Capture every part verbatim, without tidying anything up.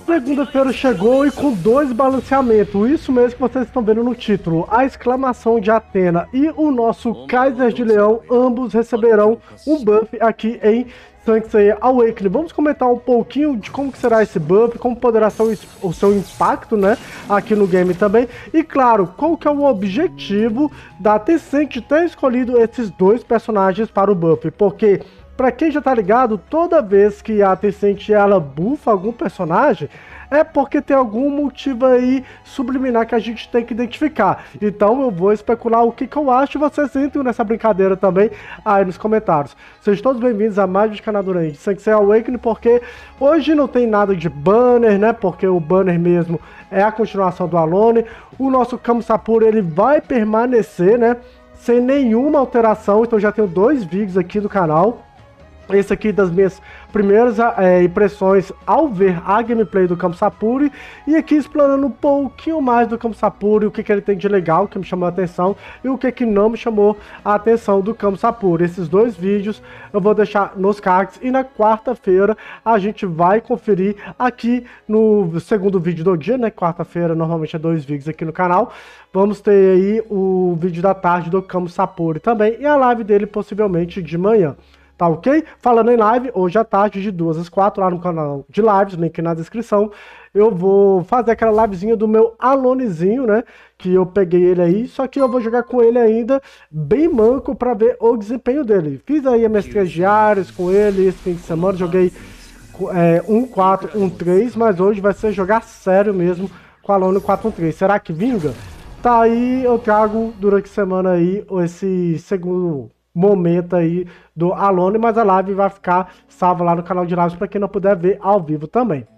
Segunda-feira chegou e com dois balanceamentos, isso mesmo que vocês estão vendo no título, a exclamação de Athena e o nosso Kaiser de Leão, ambos receberão um buff aqui em Saint Awakening. Vamos comentar um pouquinho de como que será esse buff, como poderá ser o, o seu impacto, né, aqui no game também, e claro, qual que é o objetivo da Tencent ter escolhido esses dois personagens para o buff, porque pra quem já tá ligado, toda vez que a Tencent ela buffa algum personagem, é porque tem algum motivo aí subliminar que a gente tem que identificar. Então eu vou especular o que, que eu acho e vocês entram nessa brincadeira também aí nos comentários. Sejam todos bem-vindos a mais um canal durante Saint Awakening, porque hoje não tem nada de banner, né? Porque o banner mesmo é a continuação do Alone. O nosso Kamo Sapura, ele vai permanecer, né? Sem nenhuma alteração, então já tenho dois vídeos aqui do canal. Esse aqui das minhas primeiras é, impressões ao ver a gameplay do Kamo Sapura, e aqui explanando um pouquinho mais do Kamo Sapura, o que, que ele tem de legal, que me chamou a atenção, e o que, que não me chamou a atenção do Kamo Sapura. Esses dois vídeos eu vou deixar nos cards, e na quarta-feira a gente vai conferir aqui no segundo vídeo do dia, né? Quarta-feira normalmente é dois vídeos aqui no canal. Vamos ter aí o vídeo da tarde do Kamo Sapura também, e a live dele possivelmente de manhã. Tá ok? Falando em live, hoje à tarde, de duas às quatro, lá no canal de lives, link na descrição, eu vou fazer aquela livezinha do meu Alonezinho, né? Que eu peguei ele aí, só que eu vou jogar com ele ainda bem manco pra ver o desempenho dele. Fiz aí a mestrias diárias com ele esse fim de semana, joguei é, um quatro, um três, mas hoje vai ser jogar sério mesmo com o Alone quatro um três. Será que vinga? Tá aí, eu trago durante a semana aí esse segundo momento aí do Alone, mas a live vai ficar salva lá no canal de lives para quem não puder ver ao vivo também.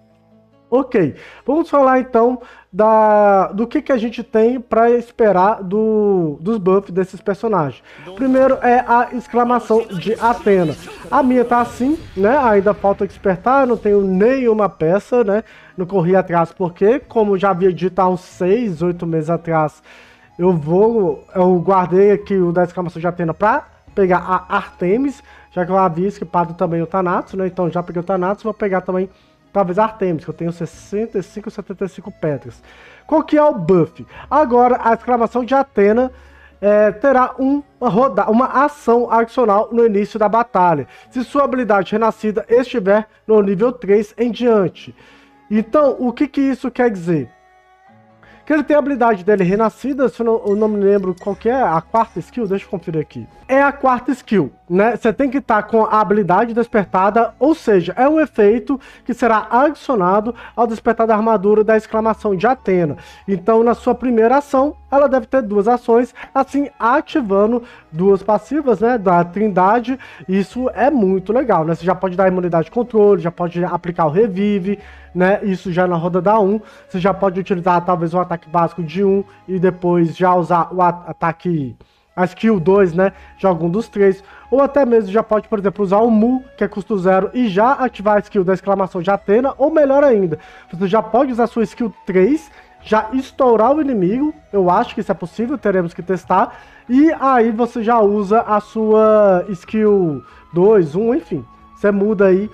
Ok, vamos falar então da, do que, que a gente tem para esperar do, dos buffs desses personagens. Primeiro é a exclamação de Athena. A minha tá assim, né? Ainda falta despertar, não tenho nenhuma peça, né? Não corri atrás porque, como já havia dito há uns seis, oito meses atrás, eu vou, eu guardei aqui o da exclamação de Athena para pegar a Artemis, já que eu havia esquipado também o Thanatos, né? Então já peguei o Thanatos, vou pegar também talvez a Artemis, que eu tenho sessenta e cinco, setenta e cinco pedras. Qual que é o buff? Agora a exclamação de Athena é, terá um, uma, roda, uma ação adicional no início da batalha, se sua habilidade renascida estiver no nível três em diante. Então, o que que isso quer dizer? Que ele tem a habilidade dele renascida, se eu não, eu não me lembro qual que é, a quarta skill, deixa eu conferir aqui. É a quarta skill, né? Você tem que estar com a habilidade despertada, ou seja, é um efeito que será adicionado ao despertar da armadura da exclamação de Athena. Então, na sua primeira ação, ela deve ter duas ações, assim, ativando duas passivas, né, da Trindade. Isso é muito legal, né? Você já pode dar imunidade de controle, já pode aplicar o revive, né? Isso já na roda da um. Você já pode utilizar talvez o ataque básico de um e depois já usar o ataque, a skill dois, né, de algum dos três. Ou até mesmo já pode, por exemplo, usar o Mu, que é custo zero, e já ativar a skill da exclamação de Athena. Ou melhor ainda, você já pode usar a sua skill três, já estourar o inimigo. Eu acho que isso é possível, teremos que testar. E aí você já usa a sua skill dois, um, enfim. Você muda aí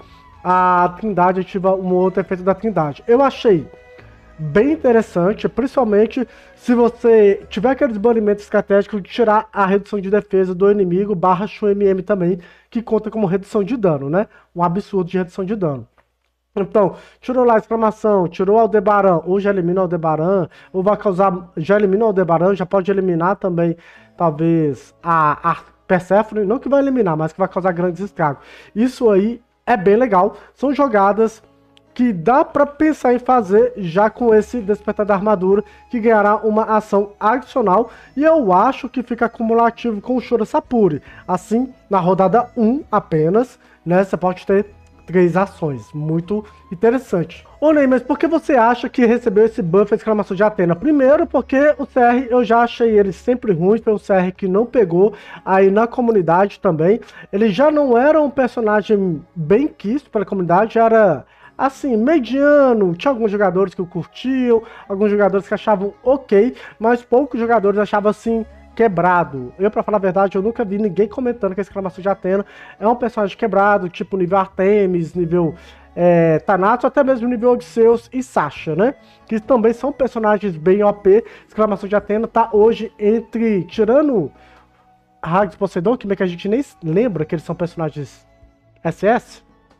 a Trindade, ativa um outro efeito da Trindade. Eu achei bem interessante, principalmente se você tiver aqueles banimentos estratégicos de tirar a redução de defesa do inimigo barra X M M também, que conta como redução de dano, né? Um absurdo de redução de dano. Então, tirou lá a exclamação, tirou Aldebaran, ou já elimina Aldebaran, ou vai causar, já elimina Aldebaran, já pode eliminar também, talvez, a, a Perséfone, não que vai eliminar, mas que vai causar grandes estragos. Isso aí é bem legal, são jogadas que dá para pensar em fazer já com esse despertar da armadura, que ganhará uma ação adicional, e eu acho que fica acumulativo com o Shura Sapuri. Assim, na rodada um apenas, né, você pode ter três ações, muito interessante. Ô Ney, mas por que você acha que recebeu esse buff a exclamação de Athena? Primeiro porque o C R, eu já achei ele sempre ruim, foi um C R que não pegou aí na comunidade também. Ele já não era um personagem bem quisto pela comunidade, já era assim, mediano. Tinha alguns jogadores que o curtiam, alguns jogadores que achavam ok, mas poucos jogadores achavam assim, quebrado. Eu, pra falar a verdade, eu nunca vi ninguém comentando que a exclamação de Athena é um personagem quebrado, tipo nível Artemis, nível é, Thanatos, até mesmo nível Odisseus e Sasha, né? Que também são personagens bem O P. Exclamação de Athena tá hoje entre, tirando Hades e Poseidon, que meio que a gente nem lembra que eles são personagens S S,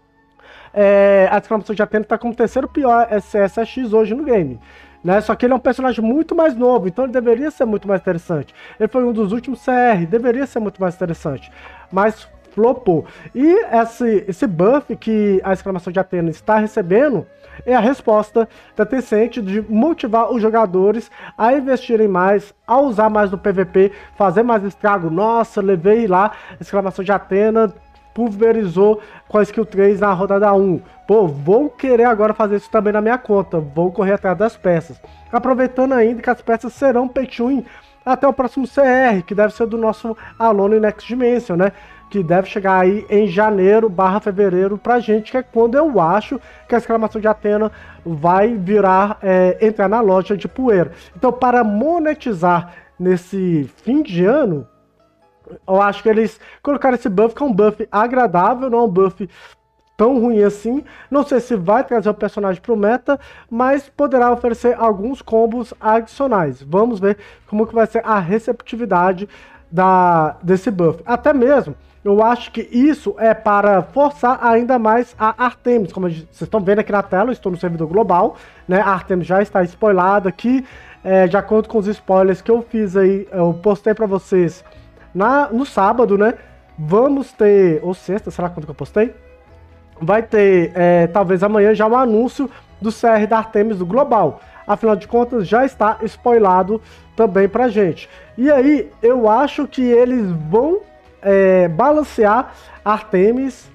é, a Exclamação de Athena tá como o terceiro pior S S X hoje no game. Né? Só que ele é um personagem muito mais novo, então ele deveria ser muito mais interessante. Ele foi um dos últimos C R, deveria ser muito mais interessante. Mas flopou. E esse, esse buff que a Exclamação de Athena está recebendo é a resposta da Tencent de motivar os jogadores a investirem mais, a usar mais no P V P, fazer mais estrago. Nossa, levei lá a Exclamação de Athena, pulverizou com a skill três na rodada um. Pô, vou querer agora fazer isso também na minha conta. Vou correr atrás das peças. Aproveitando ainda que as peças serão pay to win até o próximo C R, que deve ser do nosso Alone Next Dimension, né? Que deve chegar aí em janeiro barra fevereiro pra gente, que é quando eu acho que a Exclamação de Athena vai virar, é, entrar na loja de poeira. Então, para monetizar nesse fim de ano, eu acho que eles colocaram esse buff, que é um buff agradável, não é um buff tão ruim assim. Não sei se vai trazer o personagem pro meta, mas poderá oferecer alguns combos adicionais. Vamos ver como que vai ser a receptividade da, desse buff. Até mesmo, eu acho que isso é para forçar ainda mais a Artemis. Como vocês estão vendo aqui na tela, eu estou no servidor global, né? A Artemis já está spoilada aqui, é, de acordo com os spoilers que eu fiz aí, eu postei para vocês na, no sábado, né? Vamos ter, ou sexta, será quando que eu postei? Vai ter, é, talvez amanhã, já um anúncio do C R da Artemis do Global. Afinal de contas, já está spoilado também pra gente. E aí, eu acho que eles vão é, balancear Artemis,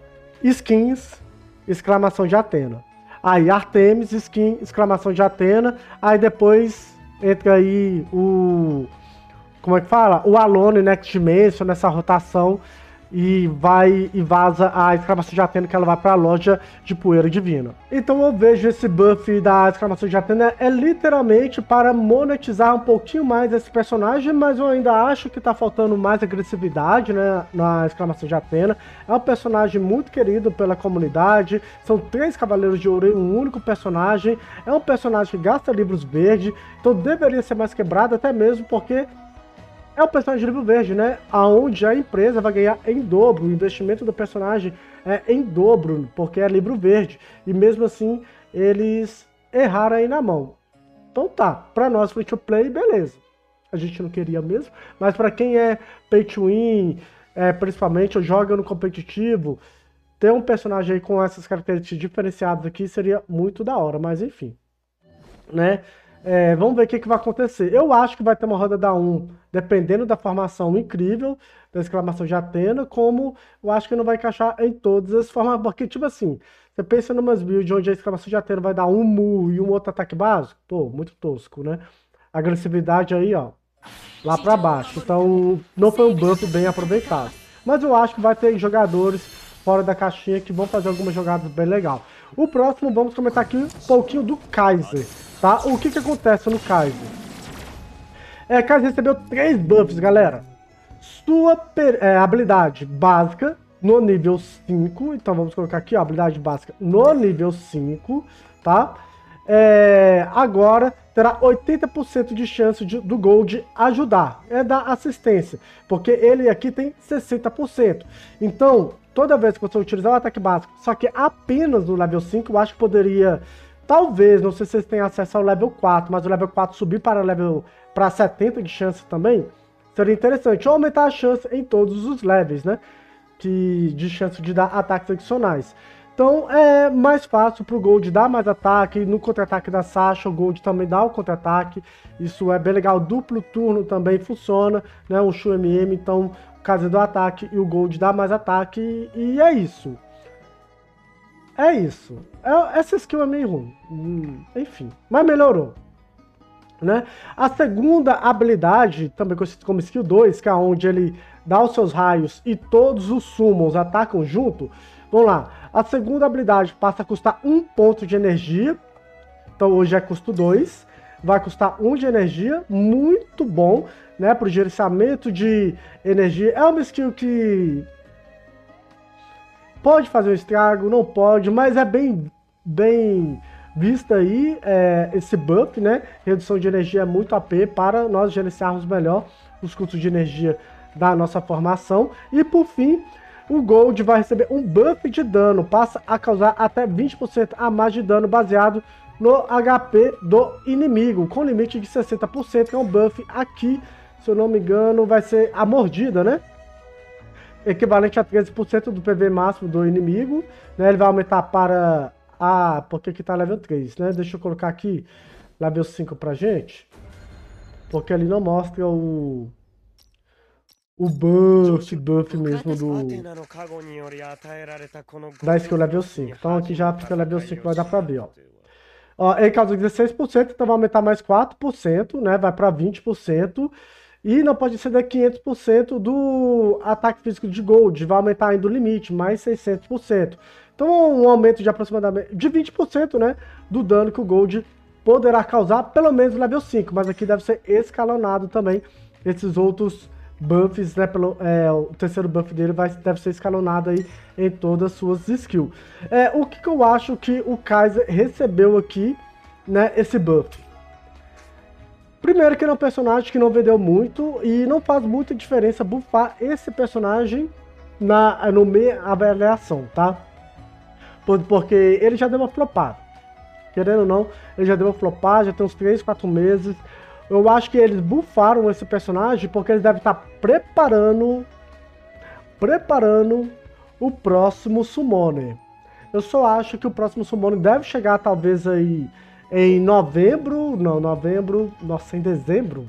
skins, exclamação de Athena. Aí, Artemis, skin, exclamação de Athena. Aí depois entra aí o... Como é que fala? O Alone Next Dimension nessa rotação. E vai e vaza a Exclamação de Athena, que ela vai para a loja de poeira divina. Então eu vejo esse buff da Exclamação de Athena é literalmente para monetizar um pouquinho mais esse personagem, mas eu ainda acho que tá faltando mais agressividade, né, na Exclamação de Athena. É um personagem muito querido pela comunidade, são três Cavaleiros de Ouro em um único personagem, é um personagem que gasta livros verdes, então deveria ser mais quebrado, até mesmo porque é o personagem de livro verde, né? Aonde a empresa vai ganhar em dobro. O investimento do personagem é em dobro, porque é livro verde. E mesmo assim, eles erraram aí na mão. Então tá, pra nós free to play, beleza. A gente não queria mesmo. Mas pra quem é pay to win, é, principalmente, ou joga no competitivo, ter um personagem aí com essas características diferenciadas aqui seria muito da hora. Mas enfim, né? É, vamos ver o que, que vai acontecer. Eu acho que vai ter uma roda da um, dependendo da formação incrível da Exclamação de Athena, como eu acho que não vai encaixar em todas as formas, porque tipo assim, você pensa numas builds onde a Exclamação de Athena vai dar um mu e um outro ataque básico, pô, muito tosco, né? A agressividade aí, ó, lá pra baixo, então não foi um buff bem aproveitado. Mas eu acho que vai ter jogadores fora da caixinha que vão fazer algumas jogadas bem legal. O próximo, vamos comentar aqui um pouquinho do Kaiser. Tá? O que que acontece no Kaiser? É, Kaiser recebeu três buffs, galera. Sua é, habilidade básica no nível cinco. Então vamos colocar aqui, ó, habilidade básica no nível cinco, tá? É, agora terá oitenta por cento de chance de, do Gold ajudar. É da assistência. Porque ele aqui tem sessenta por cento. Então, toda vez que você utilizar o ataque básico, só que apenas no level cinco, eu acho que poderia... Talvez, não sei se vocês têm acesso ao level quatro, mas o level quatro subir para level para setenta de chance também, seria interessante. Ou aumentar a chance em todos os levels, né? Que, de chance de dar ataques adicionais. Então é mais fácil para o Gold dar mais ataque. No contra-ataque da Sasha, o Gold também dá o contra-ataque. Isso é bem legal. Duplo turno também funciona, né? Um Shu M M, então o caso do ataque e o Gold dá mais ataque. E é isso. É isso. É, essa skill é meio ruim. Hum, enfim, mas melhorou. Né? A segunda habilidade, também conhecida como skill dois, que é onde ele dá os seus raios e todos os summons atacam junto. Vamos lá. A segunda habilidade passa a custar um ponto de energia. Então hoje é custo dois. Vai custar um de energia. Muito bom, né? Para o gerenciamento de energia. É uma skill que... Pode fazer um estrago, não pode, mas é bem, bem visto aí é, esse buff, né? Redução de energia é muito A P para nós gerenciarmos melhor os custos de energia da nossa formação. E por fim, o Gold vai receber um buff de dano, passa a causar até vinte por cento a mais de dano baseado no H P do inimigo, com limite de sessenta por cento, que é um buff aqui, se eu não me engano, vai ser a mordida, né? Equivalente a treze por cento do P V máximo do inimigo, né? Ele vai aumentar para a... porque aqui tá level três, né? Deixa eu colocar aqui level cinco pra gente, porque ele não mostra o... o buff, buff mesmo do... da skill level cinco. Então aqui já fica level cinco, vai dar pra ver, ó. Ó, ele causa dezesseis por cento, então vai aumentar mais quatro por cento, né? Vai pra vinte por cento. E não pode exceder quinhentos por cento do ataque físico de Gold. Vai aumentar ainda o limite, mais seiscentos por cento. Então um aumento de aproximadamente de vinte por cento, né, do dano que o Gold poderá causar, pelo menos no level cinco. Mas aqui deve ser escalonado também esses outros buffs, né? Pelo, é, o terceiro buff dele vai, deve ser escalonado aí em todas as suas skills. É, o que, que eu acho que o Kai'Sa recebeu aqui, né, esse buff? Primeiro que ele é um personagem que não vendeu muito e não faz muita diferença buffar esse personagem na, no meio avaliação, tá? Porque ele já deu uma flopada. Querendo ou não, ele já deu uma flopada, já tem uns três, quatro meses. Eu acho que eles buffaram esse personagem porque eles devem estar preparando, preparando o próximo Summoner. Eu só acho que o próximo Summoner deve chegar talvez aí em novembro, não, novembro, nossa, em dezembro?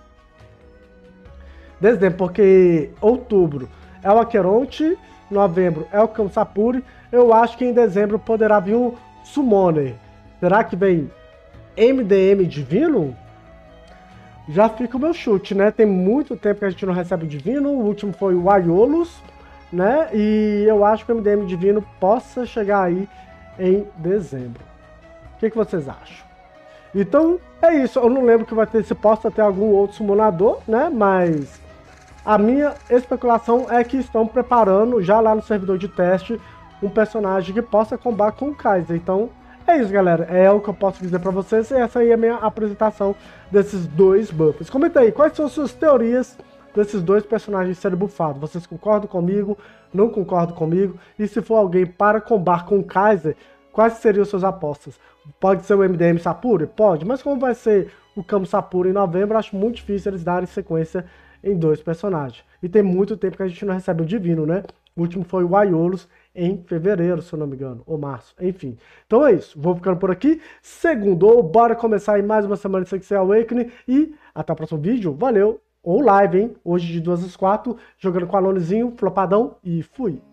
Dezembro, porque outubro é o Acheronte, novembro é o Kamsapuri, eu acho que em dezembro poderá vir um Summoner. Será que vem M D M Divino? Já fica o meu chute, né? Tem muito tempo que a gente não recebe o Divino, o último foi o Aiolos, né? E eu acho que o M D M Divino possa chegar aí em dezembro. O que, que vocês acham? Então, é isso. Eu não lembro que vai ter, se possa ter algum outro summonador, né? Mas a minha especulação é que estão preparando, já lá no servidor de teste, um personagem que possa combater com o Kai'Sa. Então, é isso, galera. É o que eu posso dizer pra vocês. E essa aí é a minha apresentação desses dois buffs. Comenta aí, quais são as suas teorias desses dois personagens serem buffados? Vocês concordam comigo? Não concordam comigo? E se for alguém para combater com o Kai'Sa, quais seriam suas apostas? Pode ser o M D M Sapuri? Pode, mas como vai ser o Kamsapuri em novembro, acho muito difícil eles darem sequência em dois personagens. E tem muito tempo que a gente não recebe o Divino, né? O último foi o Aiolos em fevereiro, se eu não me engano, ou março, enfim. Então é isso, vou ficando por aqui. Segundou, bora começar aí mais uma semana de Sexy Awakening e até o próximo vídeo. Valeu! Ou live, hein? Hoje de duas às quatro, jogando com o Alonezinho, flopadão e fui!